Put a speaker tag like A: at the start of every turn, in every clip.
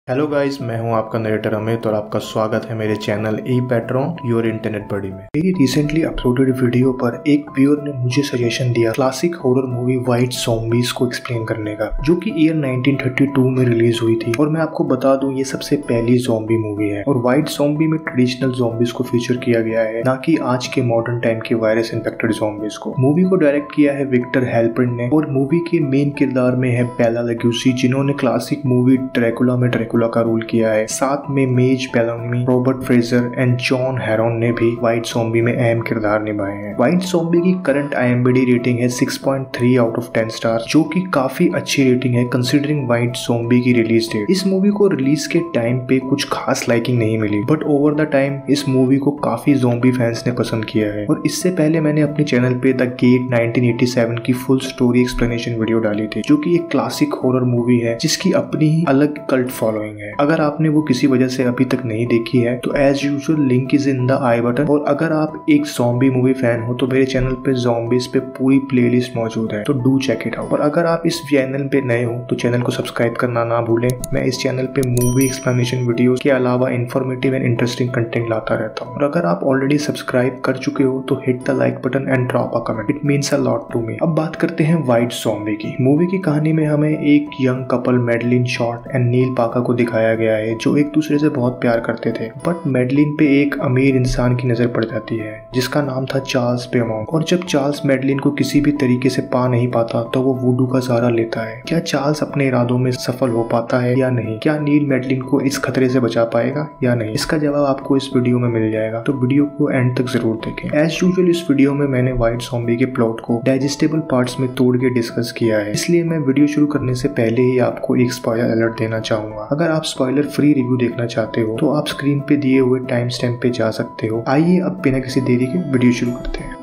A: Hello guys, मैं हूं आपका नरेटर अमित और आपका स्वागत है मेरे channel e patron your internet buddy में। मेरी रिसेंटली अपलोडेड वीडियो पर एक व्यूअर ने मुझे सजेशन दिया classic horror movie White Zombies को एक्सप्लेन करने का, जो कि ईयर 1932 में रिलीज हुई थी। और मैं आपको बता दूं, ये सबसे पहली ज़ॉम्बी मूवी है और व्हाइट ज़ॉम्बी में ट्रेडिशनल ज़ॉम्बीज को फीचर किया गया है, ना कि आज के मॉडर्न टाइम के वायरस इन्फेक्टेड ज़ॉम्बीज को। मूवी को डायरेक्ट किया है विक्टर हेल्परिन ने और मूवी के मेन किरदार में है बेला लुगोसी, जिन्होंने क्लासिक मूवी ड्रैकुला में ड्रैकुला का रोल किया है। साथ में Madge Bellamy, Robert Frazer and John Harron ने भी व्हाइट ज़ॉम्बी में अहम किरदार निभाए हैं। व्हाइट ज़ॉम्बी की करंट IMDb रेटिंग है 6.3 आउट ऑफ 10 स्टार, जो कि काफी अच्छी रेटिंग है कंसीडरिंग व्हाइट ज़ॉम्बी की रिलीज डेट। इस मूवी को रिलीज के टाइम पे कुछ खास लाइकिंग नहीं मिली, बट ओवर द टाइम इस मूवी को काफी ज़ॉम्बी फैंस ने पसंद किया है। और इससे पहले मैंने अपने चैनल पे द गेट 1987 की फुल स्टोरी एक्सप्लेनेशन वीडियो डाली थी, जो कि एक क्लासिक हॉरर मूवी है जिसकी अपनी ही अलग कल्ट फॉलोइंग है। अगर आपने वो किसी वजह से अभी तक नहीं देखी है तो as usual link is in the I button. और अगर आप एक ज़ॉम्बी मूवी फैन हो तो मेरे चैनल पे ज़ॉम्बीज पे पूरी प्लेलिस्ट मौजूद है, तो डू चेक इट आउट। और अगर आप इस चैनल पे नए हो तो चैनल को सब्सक्राइब करना ना भूलें। मैं इस चैनल पे मूवी एक्सप्लेनेशन वीडियोस के अलावा इन्फॉर्मेटिव एंड इंटरेस्टिंग कंटेंट लाता रहता हूँ। और अगर आप ऑलरेडी सब्सक्राइब कर चुके हो तो hit the like button and drop a comment, it means a lot to me. अब बात करते हैं व्हाइट ज़ॉम्बी की। मूवी की कहानी में हमें एक young couple Madeleine Short and Neil Parker को दिखाया गया है, जो एक दूसरे से बहुत प्यार करते थे। बट मैडलिन पे एक अमीर इंसान की नजर पड़ जाती है जिसका नाम था चार्ल्स बेमॉन्ट। और जब चार्ल्स मैडलिन को किसी भी तरीके से पा नहीं पाता तो वो वुडू का सहारा लेता है। क्या चार्ल्स अपने इरादों में सफल हो पाता है या नहीं? क्या नील मैडलिन को इस खतरे से बचा पाएगा या नहीं? इसका जवाब आपको इस वीडियो में मिल जाएगा, तो वीडियो को एंड तक जरूर देखें। एज यूजुअल इस वीडियो में मैंने व्हाइट ज़ॉम्बी के प्लॉट को डाइजेस्टेबल पार्ट्स में तोड़ के डिस्कस किया है, इसलिए मैं वीडियो शुरू करने से पहले ही आपको एक स्पॉइलर अलर्ट देना चाहूंगा। अगर आप स्पॉइलर फ्री रिव्यू देखना चाहते हो तो आप स्क्रीन पे दिए हुए टाइम स्टैम्प पे जा सकते हो। आइए अब बिना किसी देरी के वीडियो शुरू करते हैं।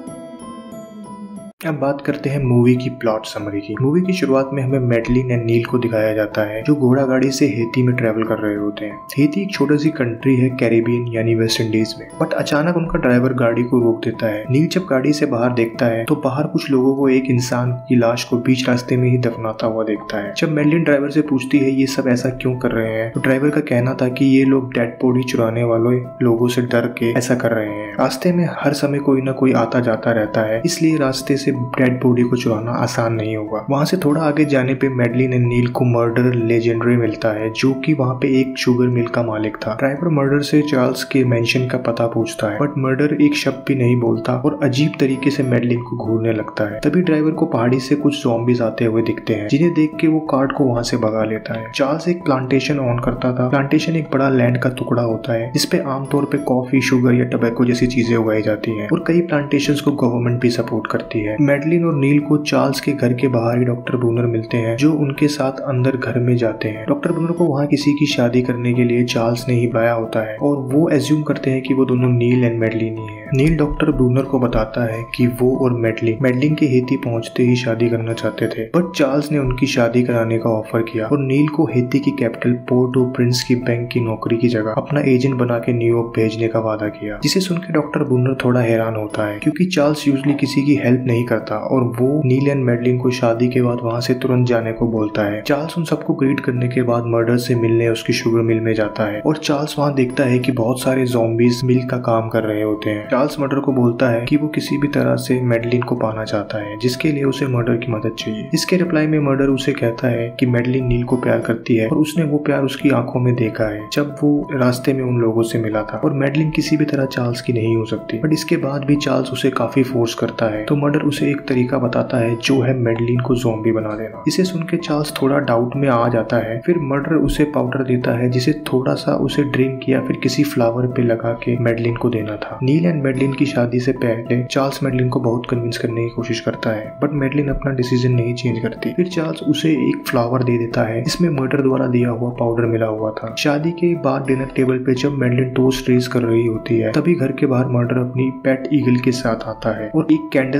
A: अब बात करते हैं मूवी की प्लॉट समरी की। मूवी की शुरुआत में हमें मैडलिन एंड नील को दिखाया जाता है, जो घोड़ा गाड़ी से हेती में ट्रेवल कर रहे होते हैं। हेती एक छोटी सी कंट्री है कैरिबियन यानी वेस्ट इंडीज में, बट अचानक उनका ड्राइवर गाड़ी को रोक देता है। नील जब गाड़ी से बाहर देखता है तो बाहर कुछ लोगों को एक इंसान की लाश को बीच रास्ते में ही दफनाता हुआ देखता है। जब मैडलिन ड्राइवर से पूछती है ये सब ऐसा क्यों कर रहे हैं, तो ड्राइवर का कहना था कि ये लोग डेड बॉडी चुराने वाले लोगों से डर के ऐसा कर रहे हैं। रास्ते में हर समय कोई ना कोई आता जाता रहता है, इसलिए रास्ते से डेड बॉडी को चुराना आसान नहीं होगा। वहाँ से थोड़ा आगे जाने पे मैडलिन एंड नील को मर्डर लेजेंडरी मिलता है, जो कि वहाँ पे एक शुगर मिल का मालिक था। ड्राइवर मर्डर से चार्ल्स के मेंशन का पता पूछता है, बट मर्डर एक शब्द भी नहीं बोलता और अजीब तरीके से मैडलिन को घूरने लगता है। तभी ड्राइवर को पहाड़ी से कुछ ज़ॉम्बीज आते हुए दिखते हैं, जिन्हें देख के वो कार्ड को वहाँ से भगा लेता है। चार्ल्स एक प्लांटेशन ऑन करता था। प्लांटेशन एक बड़ा लैंड का टुकड़ा होता है जिसपे आमतौर पे कॉफी, शुगर या टबैको जैसी चीजें उगाई जाती हैं, और कई प्लांटेशंस को गवर्नमेंट भी सपोर्ट करती है। मैडलिन और नील को चार्ल्स के घर के बाहर ही डॉक्टर ब्रूनर मिलते हैं, जो उनके साथ अंदर घर में जाते हैं। डॉक्टर ब्रूनर को वहाँ किसी की शादी करने के लिए चार्ल्स ने ही बुलाया होता है और वो एज्यूम करते हैं कि वो दोनों नील एंड मैडलिन ही है। नील डॉक्टर ब्रूनर को बताता है कि वो और मैडलिन के हेती पहुंचते ही शादी करना चाहते थे, बट चार्ल्स ने उनकी शादी कराने का ऑफर किया और नील को हेती की कैपिटल पोर्ट ऑफ प्रिंस की बैंक की नौकरी की जगह अपना एजेंट बना के न्यूयॉर्क भेजने का वादा किया, जिसे सुन के डॉक्टर ब्रूनर थोड़ा हैरान होता है, क्योंकि चार्ल्स यूजुअली किसी की हेल्प नहीं करता और वो नील एंड मैडलिन को शादी के बाद वहाँ से तुरंत जाने को बोलता है। चार्ल्स उन सबको ग्रीट करने के बाद मर्डर से मिलने उसकी शुगर मिल में जाता है और चार्ल्स वहाँ देखता है कि बहुत सारे ज़ॉम्बीज मिल का काम कर रहे होते हैं। चार्ल्स मर्डर को बोलता है कि वो किसी भी तरह से मैडलिन को पाना चाहता है, जिसके लिए उसे मर्डर की मदद चाहिए। इसके रिप्लाई में मर्डर उसे कहता है कि मैडलिन नील को प्यार करती है और उसने वो प्यार उसकी आंखों में देखा है जब वो रास्ते में उन लोगों से मिला था, और मैडलिन किसी भी तरह चार्ल्स की नहीं हो सकती। बट इसके बाद भी चार्ल्स उसे काफी फोर्स करता है, तो मर्डर उसे एक तरीका बताता है जो है मैडलिन को ज़ॉम्बी बना देना। इसे सुन के चार्ल्स थोड़ा डाउट में आ जाता है। फिर मर्डर उसे पाउडर देता है, जिसे थोड़ा सा उसे ड्रिंक किया फिर किसी फ्लावर पे लगा के मैडलिन को देना था। नील एंड मैडलिन की शादी से पहले चार्ल्स मैडलिन को बहुत कन्विंस करने की कोशिश करता है, बट मैडलिन अपना डिसीजन नहीं चेंज करती। फिर चार्ल्स उसे एक फ्लावर दे देता है, इसमें मर्डर द्वारा दिया हुआ पाउडर मिला हुआ था। शादी के बाद डिनर टेबल पे जब मैडलिन टोस्ट रेस कर रही होती है, तभी घर के बाहर मर्डर अपनी पेट ईगल के साथ आता है और एक कैंडल से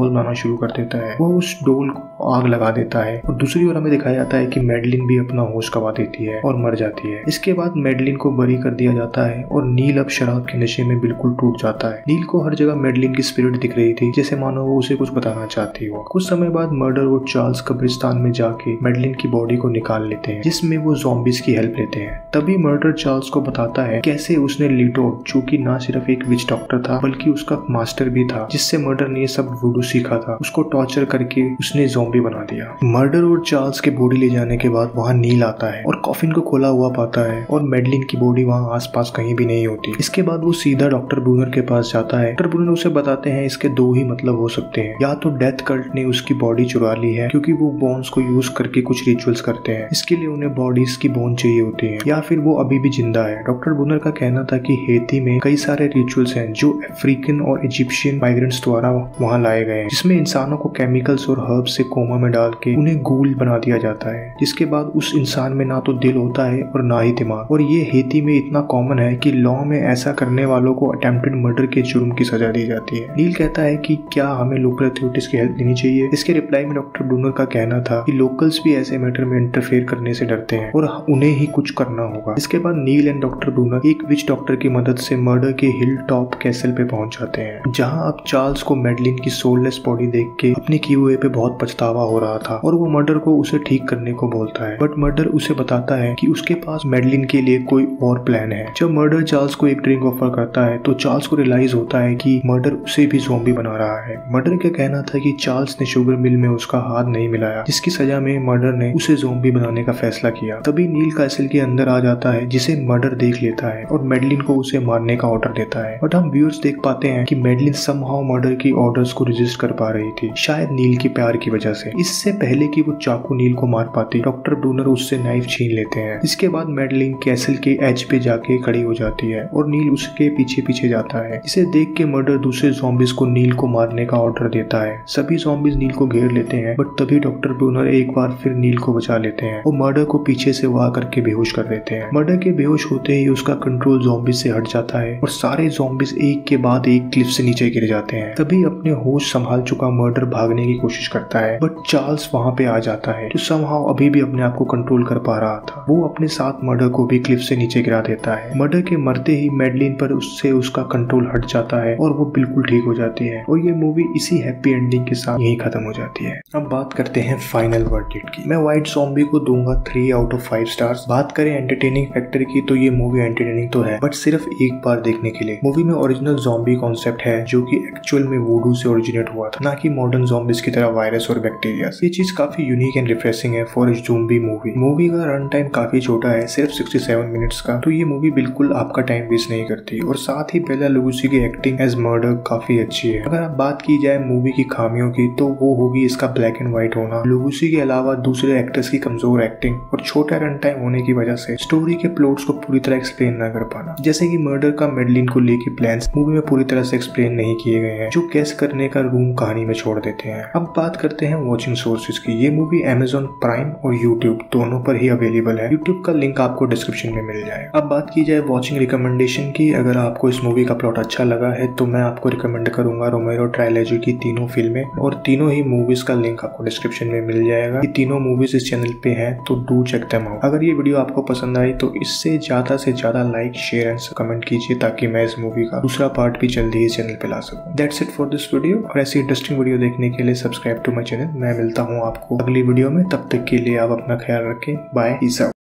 A: डोल बनाना शुरू कर देता है। वो उस डोल को आग लगा देता है और दूसरी ओर हमें दिखाया जाता है कि मैडलिन भी अपना होश गंवा देती है और मर जाती है। इसके बाद मैडलिन को बरी कर दिया जाता है और नील अब शराब के नशे में बिल्कुल टूट जाता है। नील को हर जगह मैडलिन की स्पिरिट दिख रही थी, जैसे मानो वो उसे कुछ बताना चाहती हो। कुछ समय बाद मर्डर और चार्ल्स कब्रिस्तान में जाके मैडलिन की बॉडी को निकाल लेते हैं, जिसमें वो ज़ॉम्बीज की हेल्प लेते हैं। तभी मर्डर चार्ल्स को बताता है कैसे उसने लीटो, जो कि ना सिर्फ एक विच डॉक्टर था बल्कि उसका मास्टर भी था, जिससे मर्डर ने ये सब वुडू सीखा था, उसको टॉर्चर करके उसने ज़ॉम्बी बना दिया। मर्डर और चार्ल्स के बॉडी ले जाने के बाद वहाँ नील आता है और कॉफिन को खोला हुआ पाता है और मैडलिन की बॉडी वहाँ आसपास कहीं भी नहीं होती। इसके बाद वो सीधा डॉक्टर ब्रूनर के पास जाता है। डॉक्टर ब्रूनर उसे बताते हैं इसके दो ही मतलब हो सकते हैं, या तो डेथ कल्ट ने उसकी बॉडी चुरा ली है क्योंकि वो बोन्स को यूज करके कुछ रिचुअल्स करते हैं, इसके लिए उन्हें बॉडीज की बोन चाहिए होती है, या फिर वो अभी भी जिंदा है। डॉक्टर ब्रूनर का कहना था कि हेती में कई सारे रिचुअल्स हैं जो अफ्रीकन और इजिप्शियन माइग्रेंट्स द्वारा वहाँ लाए गए हैं, जिसमें इंसानों को केमिकल्स और हर्ब्स से कोमा में डाल के उन्हें गूल बना दिया जाता है, जिसके बाद उस इंसान में ना तो दिल होता है और ना ही दिमाग। और ये हेती में इतना कॉमन है कि लॉ में ऐसा करने वालों को अटेम्प्टेड मर्डर के जुर्म की सजा दी जाती है। नील कहता है कि क्या हमें लोकल अथॉरिटीज की हेल्प लेनी चाहिए। इसके रिप्लाई में डॉक्टर ब्रूनर का कहना था कि लोकल्स भी ऐसे मैटर में इंटरफेयर करने से डरते हैं और उन्हें ही कुछ करना होगा। इसके बाद नील एंड डॉक्टर ब्रूनर एक विच डॉक्टर की मदद से मर्डर के हिल टॉप कैसल पे पहुंच जाते हैं, जहां अब चार्ल्स को मैडलिन की सोललेस बॉडी देख के अपने किए हुए पे बहुत पछतावा हो रहा था और वो मर्डर को उसे ठीक करने को बोलता है। बट मर्डर उसे बताता है कि उसके पास मैडलिन के लिए कोई और प्लान है। जब मर्डर चार्ल्स को एक ड्रिंक ऑफर करता है तो चार्ल्स को रियलाइज होता है कि मर्डर उसे भी ज़ॉम्बी बना रहा है। मर्डर का कहना था कि चार्ल्स ने शुगर मिल में उसका हाथ नहीं मिलाया, जिसकी सजा में मर्डर ने उसे ज़ॉम्बी बनाने का फैसला किया। तभी नील कैसल के अंदर आ जाता है, जिसे मर्डर देख लेता है और मैडलिन को उसे मारने का ऑर्डर देता है। बट हम व्यूअर्स देख पाते हैं कि मैडलिन समहाउ मर्डर की ऑर्डर्स को रेजिस्ट कर पा रही थी, शायद नील के प्यार की वजह से। इससे पहले कि वो चाकू नील को मार पाती, डॉक्टर ब्रूनर उससे नाइफ छीन लेते हैं। इसके बाद मैडलिन कैसल के एज पे जाके खड़ी हो जाती है और नील उसके पीछे पीछे जाता है। इसे देख के मर्डर दूसरे ज़ॉम्बीज को नील को मारने का ऑर्डर देता है। सभी ज़ॉम्बीज नील को घेर लेते हैं, बट तभी डॉक्टर ब्रूनर एक बार फिर नील को बचा लेते हैं और मर्डर को पीछे से वार करके बेहोश कर देते हैं। मर्डर के बेहोश होते ही उसका कंट्रोल ज़ॉम्बीज से हट जाता है और सारे ज़ॉम्बीज एक के बाद एक क्लिफ से नीचे गिर जाते हैं। तभी अपने होश संभाल चुका मर्डर भागने की कोशिश करता है, बट चार्ल्स वहाँ पे आ जाता है, जो समहाउ अभी भी अपने आप को कंट्रोल कर पा रहा था। वो अपने साथ मर्डर को भी क्लिफ से नीचे गिरा देता है। मर्डर के मरते ही मैडलिन पर उससे उसका कंट्रोल हट जाता है और वो बिल्कुल ठीक हो जाती है और ये मूवी इसी हैप्पी एंडिंग के साथ यही खत्म हो जाती है। अब बात करते हैं फाइनल वर्डिक्ट की। मैं व्हाइट ज़ॉम्बी को दूंगा 3 आउट ऑफ 5 स्टार्स। बात करें एंटरटेनिंग फैक्टर की तो ये मूवी एंटरटेनिंग तो है, बट सिर्फ एक बार देखने के लिए। मूवी में ओरिजिनल ज़ॉम्बी कॉन्सेप्ट है जो कि एक्चुअल में वुडू से ओरिजिनेट हुआ था, ना कि मॉडर्न ज़ॉम्बीज की तरह वायरस और बैक्टीरिया। ये चीज काफी यूनिक एंड रिफ्रेशिंग है फॉर ज़ॉम्बी मूवी। मूवी का रन टाइम काफी छोटा है, सिर्फ 67 मिनट्स का, तो ये मूवी बिल्कुल आपका टाइम वेस्ट नहीं करती। और साथ ही बेला लुगोसी की एक्टिंग एज मर्डर काफी अच्छी है। अगर आप बात की जाए मूवी की खामियों की तो वो होगी इसका ब्लैक एंड व्हाइट होना, लुगोसी के अलावा दूसरे एक्टर्स की कमजोर एक्टिंग और छोटा रन टाइम होने की वजह से स्टोरी के प्लॉट्स को पूरी तरह एक्सप्लेन न कर पाना। जैसे कि मर्डर का मैडलिन को लेके प्लान्स मूवी में पूरी तरह से एक्सप्लेन नहीं किए गए हैं, जो गेस करने का रूम कहानी में छोड़ देते हैं। अब बात करते हैं वॉचिंग सोर्सेज की। ये मूवी Amazon प्राइम और YouTube दोनों पर ही अवेलेबल है। YouTube का लिंक आपको डिस्क्रिप्शन में मिल जाएगा। अब बात की जाए वॉचिंग रिकमेंडेशन की, अगर आपको इस मूवी का प्लॉट अच्छा लगा है तो मैं आपको रिकमेंड करूंगा रोमेरो ट्रायलॉजी की तीनों फिल्में, और तीनों ही मूवीज का लिंक आपको डिस्क्रिप्शन में मिल जाएगा। ये तीनों मूवीज इस चैनल पे हैं, तो डू चेक देम आउट। अगर ये वीडियो आपको पसंद आई तो इससे ज्यादा से ज्यादा लाइक, शेयर एंड कमेंट कीजिए ताकि मैं इस मूवी का दूसरा पार्ट भी जल्दी ही चैनल पे ला सकूं। That's it for this video, और ऐसी इंटरेस्टिंग वीडियो देखने के लिए सब्सक्राइब टू माई चैनल। मैं मिलता हूँ आपको अगली वीडियो में, तब तक के लिए आप अपना ख्याल रखें। Bye, peace out.